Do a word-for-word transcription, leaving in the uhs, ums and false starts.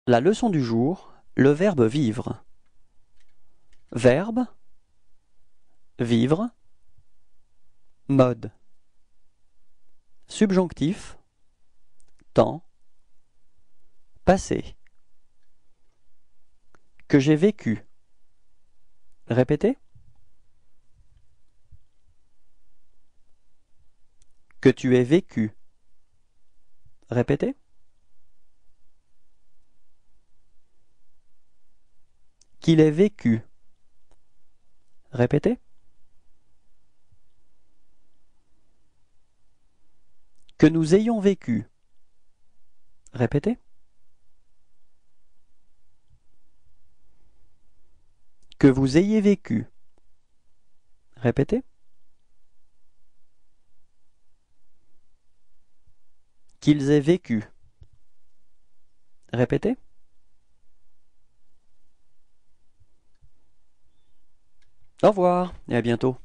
La leçon du jour, le verbe vivre. Verbe, vivre, mode. Subjonctif, temps, passé. Que j'ai vécu. Répétez. Que tu aies vécu. Répétez. Qu'il ait vécu. Répétez. Que nous ayons vécu. Répétez. Que vous ayez vécu. Répétez. Qu'ils aient vécu. Répétez. Au revoir et à bientôt.